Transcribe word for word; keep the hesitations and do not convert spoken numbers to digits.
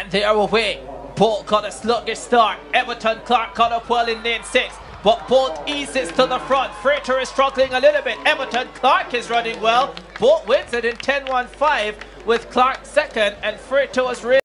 And they are away. Bolt got a sluggish start. Everton Clark got up well in lane six. But Bolt eases to the front. Frater is struggling a little bit. Everton Clark is running well. Bolt wins it in ten one five with Clark second. And Frater was really